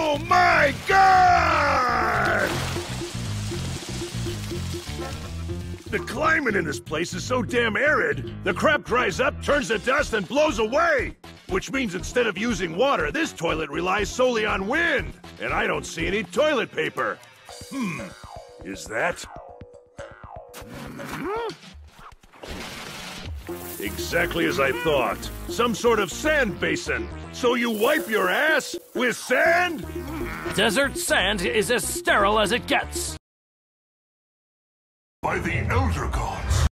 Oh my God! The climate in this place is so damn arid, the crap dries up, turns to dust, and blows away! Which means instead of using water, this toilet relies solely on wind. And I don't see any toilet paper. Is that? Exactly as I thought. Some sort of sand basin. So you wipe your ass with sand? Desert sand is as sterile as it gets. By the Elder Gods.